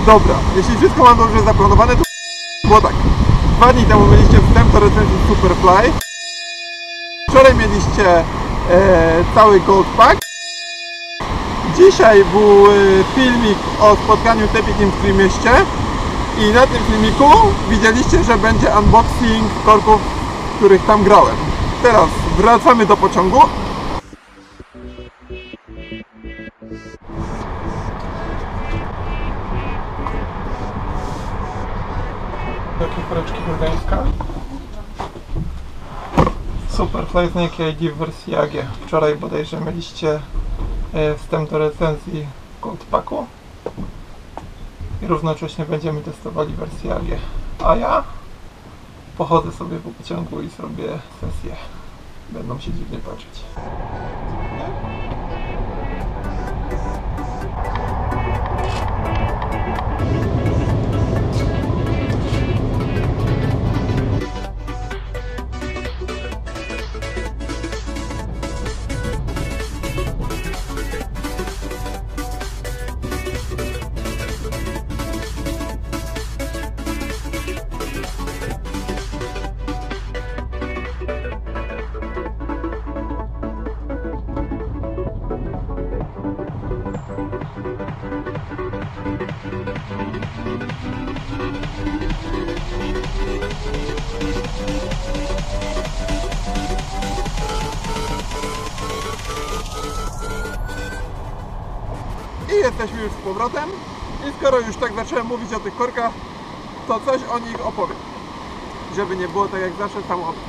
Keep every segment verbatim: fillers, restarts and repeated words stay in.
Dobra, jeśli wszystko mam dobrze zaplanowane, to było tak. Dwa dni temu mieliście wstęp do recenzji Superfly. Wczoraj mieliście e, cały Gold Pack. Dzisiaj był e, filmik o spotkaniu Tepi Team w Trójmieście. I na tym filmiku widzieliście, że będzie unboxing korków, w których tam grałem. Teraz wracamy do pociągu. Takie koreczki Gdańska. Superfly Snake I D w wersji A G. Wczoraj bodajże mieliście wstęp do recenzji Gold Packu. I równocześnie będziemy testowali wersję A G. A ja pochodzę sobie po pociągu i zrobię sesję. Będą się dziwnie patrzeć. I jesteśmy już z powrotem. I skoro już tak zacząłem mówić o tych korkach, to coś o nich opowiem. Żeby nie było tak jak zawsze samo opis.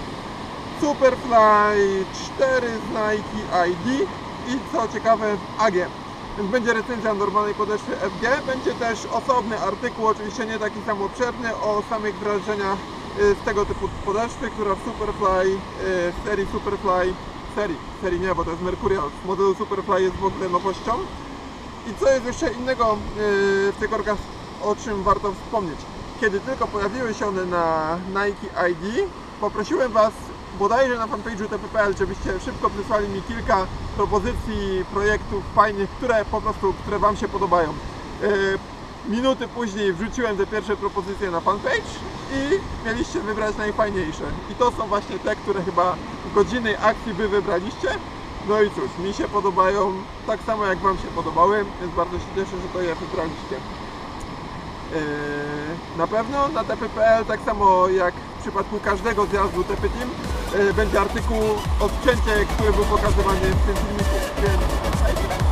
Superfly cztery z Nike I D i co ciekawe w A G. Więc będzie recenzja normalnej podeszwy F G. Będzie też osobny artykuł, oczywiście nie taki sam obszerny, o samych wrażeniach z tego typu podeszwy, która w Superfly, w serii Superfly, serii, serii nie, bo to jest Mercurial, w modelu Superfly jest w ogóle nowością. I co jest jeszcze innego w tych korkach, o czym warto wspomnieć. Kiedy tylko pojawiły się one na Nike I D, poprosiłem Was bodajże na fanpage'u T P P L, żebyście szybko przysłali mi kilka propozycji, projektów fajnych, które po prostu, które Wam się podobają. Minuty później wrzuciłem te pierwsze propozycje na fanpage i mieliście wybrać najfajniejsze. I to są właśnie te, które chyba w godzinnej akcji Wy wybraliście. No i cóż, mi się podobają tak samo jak Wam się podobały, więc bardzo się cieszę, że to je wybraliście. Yy, na pewno na T P P L, tak samo jak w przypadku każdego zjazdu Tepi Team, yy, będzie artykuł o sprzęcie, który był pokazywany w tym filmiku. Więc...